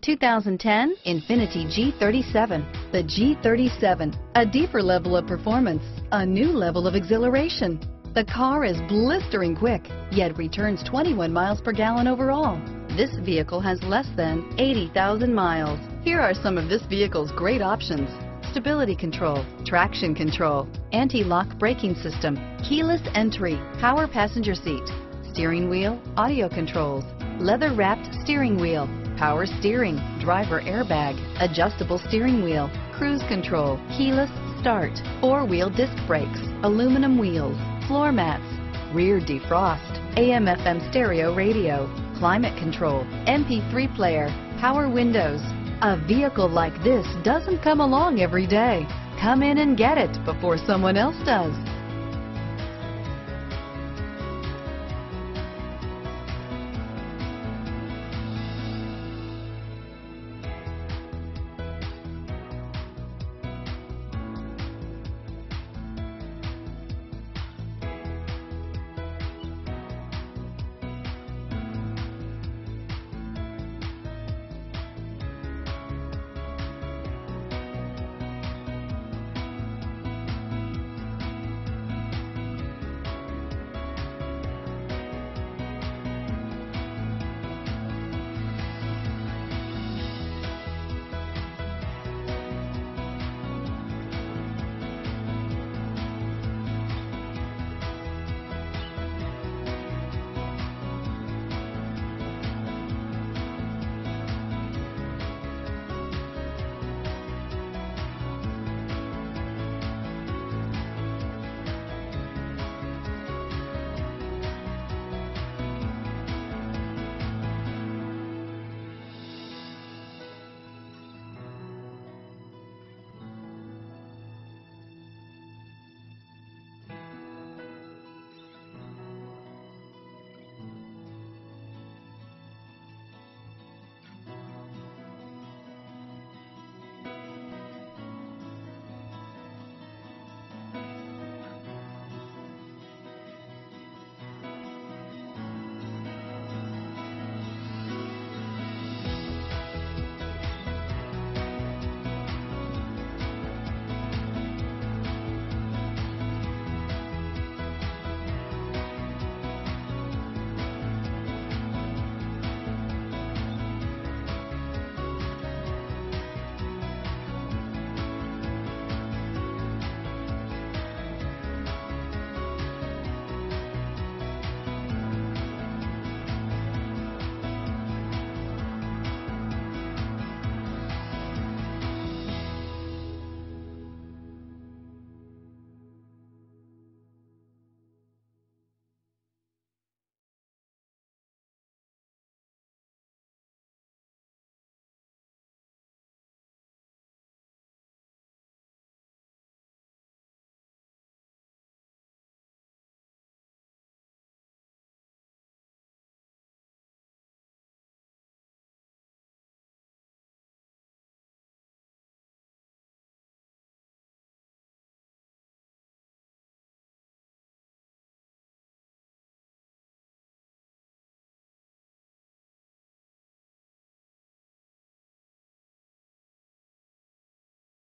2010 Infiniti G37. The G37, a deeper level of performance, a new level of exhilaration. The car is blistering quick, yet returns 21 miles per gallon overall. This vehicle has less than 80,000 miles. Here are some of this vehicle's great options: stability control, traction control, anti-lock braking system, keyless entry, power passenger seat, steering wheel audio controls, leather-wrapped steering wheel, power steering, driver airbag, adjustable steering wheel, cruise control, keyless start, four-wheel disc brakes, aluminum wheels, floor mats, rear defrost, AM/FM stereo radio, climate control, MP3 player, power windows. A vehicle like this doesn't come along every day. Come in and get it before someone else does.